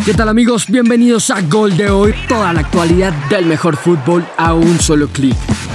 ¿Qué tal amigos? Bienvenidos a Gol de Hoy, toda la actualidad del mejor fútbol a un solo clic.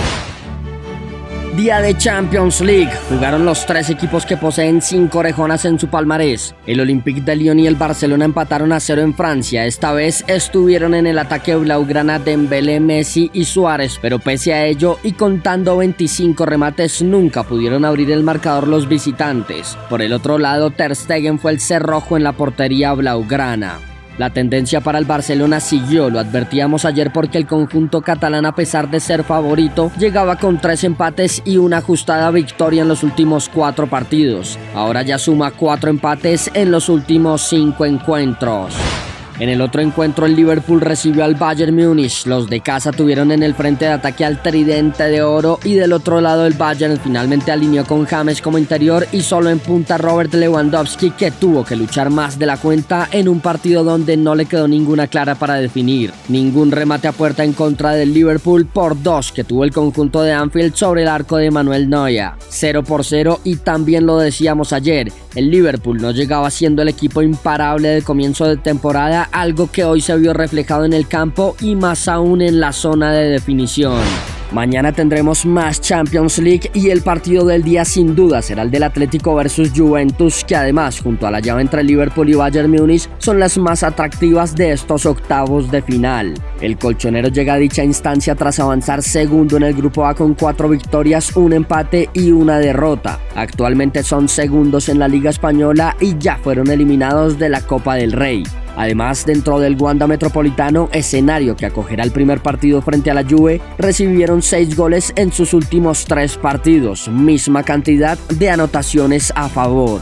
Día de Champions League. Jugaron los tres equipos que poseen 5 orejonas en su palmarés. El Olympique de Lyon y el Barcelona empataron a 0 en Francia. Esta vez estuvieron en el ataque blaugrana Dembélé, Messi y Suárez, pero pese a ello y contando 25 remates nunca pudieron abrir el marcador los visitantes. Por el otro lado, Ter Stegen fue el cerrojo en la portería blaugrana. La tendencia para el Barcelona siguió, lo advertíamos ayer porque el conjunto catalán, a pesar de ser favorito, llegaba con 3 empates y una ajustada victoria en los últimos 4 partidos. Ahora ya suma 4 empates en los últimos 5 encuentros. En el otro encuentro, el Liverpool recibió al Bayern Múnich. Los de casa tuvieron en el frente de ataque al tridente de oro y del otro lado el Bayern finalmente alineó con James como interior y solo en punta Robert Lewandowski, que tuvo que luchar más de la cuenta en un partido donde no le quedó ninguna clara para definir. Ningún remate a puerta en contra del Liverpool por 2 que tuvo el conjunto de Anfield sobre el arco de Manuel Neuer. 0-0 y también lo decíamos ayer, el Liverpool no llegaba siendo el equipo imparable de comienzo de temporada, algo que hoy se vio reflejado en el campo y más aún en la zona de definición. Mañana tendremos más Champions League y el partido del día sin duda será el del Atlético versus Juventus, que además junto a la llave entre Liverpool y Bayern Múnich son las más atractivas de estos octavos de final. El colchonero llega a dicha instancia tras avanzar segundo en el grupo A con 4 victorias, un empate y una derrota. Actualmente son segundos en la Liga Española y ya fueron eliminados de la Copa del Rey. Además, dentro del Wanda Metropolitano, escenario que acogerá el primer partido frente a la Juve, recibieron 6 goles en sus últimos 3 partidos, misma cantidad de anotaciones a favor.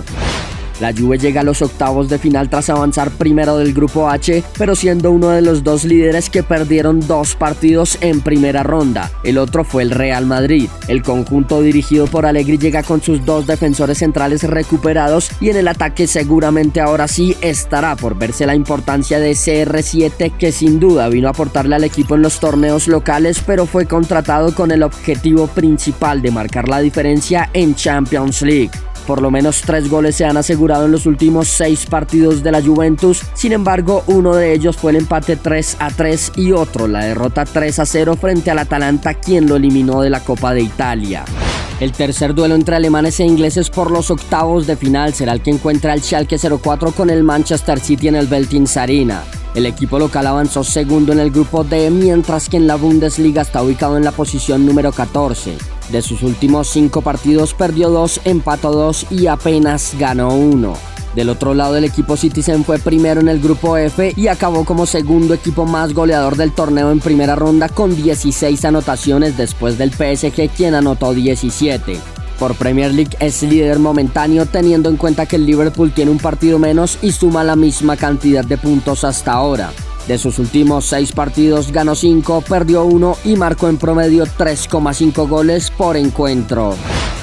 La Juve llega a los octavos de final tras avanzar primero del grupo H, pero siendo uno de los 2 líderes que perdieron 2 partidos en primera ronda. El otro fue el Real Madrid. El conjunto dirigido por Allegri llega con sus 2 defensores centrales recuperados y en el ataque seguramente ahora sí estará por verse la importancia de CR7, que sin duda vino a aportarle al equipo en los torneos locales, pero fue contratado con el objetivo principal de marcar la diferencia en Champions League. Por lo menos 3 goles se han asegurado en los últimos 6 partidos de la Juventus, sin embargo uno de ellos fue el empate 3-3 y otro la derrota 3-0 frente al Atalanta, quien lo eliminó de la Copa de Italia. El tercer duelo entre alemanes e ingleses por los octavos de final será el que encuentra el Schalke 04 con el Manchester City en el Veltins Arena. El equipo local avanzó segundo en el grupo D, mientras que en la Bundesliga está ubicado en la posición número 14. De sus últimos 5 partidos perdió 2, empató 2 y apenas ganó 1. Del otro lado, el equipo Citizen fue primero en el grupo F y acabó como segundo equipo más goleador del torneo en primera ronda con 16 anotaciones después del PSG, quien anotó 17. Por Premier League es líder momentáneo, teniendo en cuenta que el Liverpool tiene un partido menos y suma la misma cantidad de puntos hasta ahora. De sus últimos 6 partidos ganó 5, perdió 1 y marcó en promedio 3,5 goles por encuentro.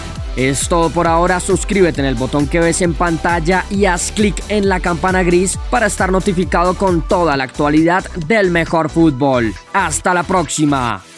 Es todo por ahora, suscríbete en el botón que ves en pantalla y haz clic en la campana gris para estar notificado con toda la actualidad del mejor fútbol. ¡Hasta la próxima!